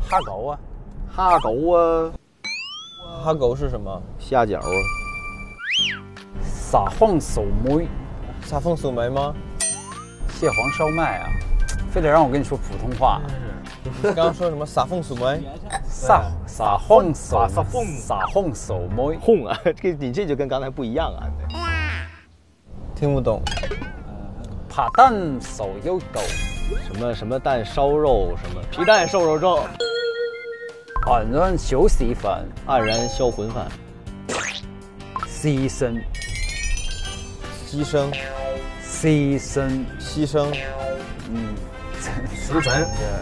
哈狗啊， 哈狗啊， 哈狗是什么？ 虾饺啊， 撒黄手梅， 撒凤素梅吗？ 蟹黄烧麦啊，非得让我跟你说普通话。 刚刚说什么？撒凤素梅？ 撒黄手梅， 哄啊！你这就跟刚才不一样啊。 听不懂。 扒蛋手有狗， 什么蛋烧肉，什么皮蛋瘦肉粥， 黯然小屎粉， 黯然销魂饭， 牺牲， 牺牲， 牺牲， 牺牲， 死神。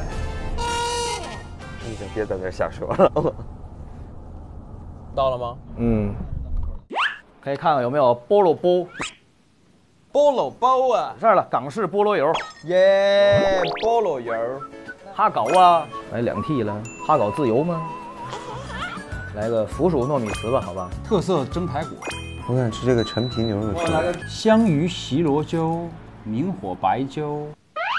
你已经别在这瞎说了。 到了吗？ 可以看看有没有菠萝包。 菠萝包啊！ 这儿了，港式菠萝油， 耶，菠萝油， 哈狗啊，来2屉了，哈狗自由吗？来个腐薯糯米糍吧，好吧。 特色蒸排骨， 我想吃这个陈皮牛肉粥。 香鱼西螺粥，明火白粥。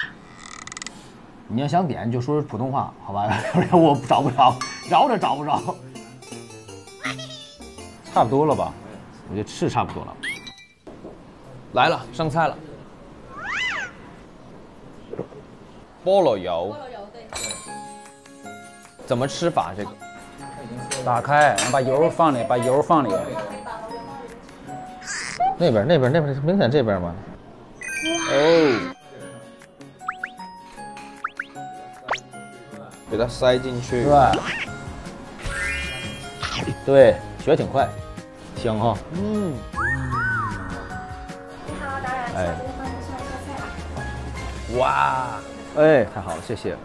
你要想点就说普通话，好吧？我找不着，饶着找不着。 差不多了吧？我觉得是差不多了。 来了，上菜了。菠萝油，怎么吃法？这个打开，然后把油放里，把油放里。 那边，明显这边吗？ 哦，给它塞进去。 对，学挺快，香哈。哎， 哇， 哎，太好了，谢谢。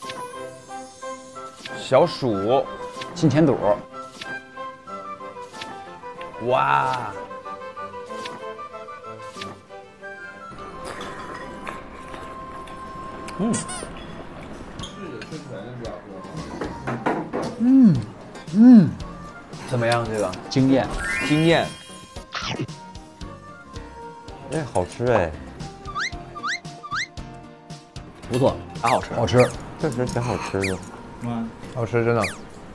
小薯， 金钱肚， 哇， 怎么样？这个惊艳。 惊艳。 哎，好吃哎， 不错，还好吃， 好吃。 确实挺好吃的。 好吃，真的。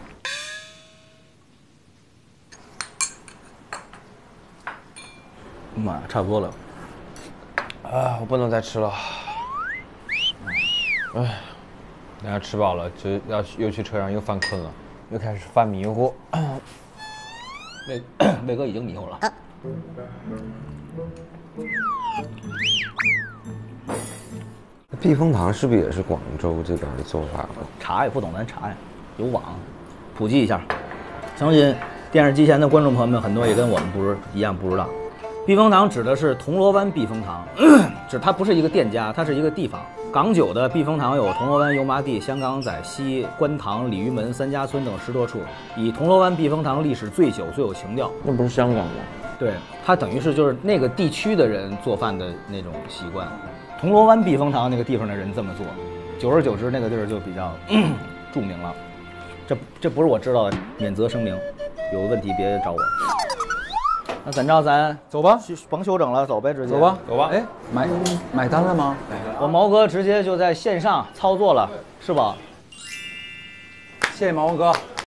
妈呀，差不多了。 啊，我不能再吃了。哎，等下吃饱了就又去车上又犯困了，又开始犯迷糊。 魏哥已经迷糊了。 避风塘是不是也是广州这边的做法？ 茶也不懂咱茶呀，有网，普及一下。相信电视机前的观众朋友们很多也跟我们不知道。避风塘指的是铜锣湾避风塘，它不是一个店家，它是一个地方。港九的避风塘有铜锣湾、油麻地、香港仔、西观塘、鲤鱼门、三家村等10多处，以铜锣湾避风塘历史最久、最有情调。 那不是香港吗？ 对，它等于是就是那个地区的人做饭的那种习惯。铜锣湾避风塘那个地方的人这么做，久而久之那个地儿就比较著名了。这不是我知道的，免责声明，有问题别找我。那怎着，咱走吧， 甭休整了，走呗，直接走吧， 走吧。 哎，买单了吗？ 我毛哥直接就在线上操作了，是吧？ 谢谢毛哥。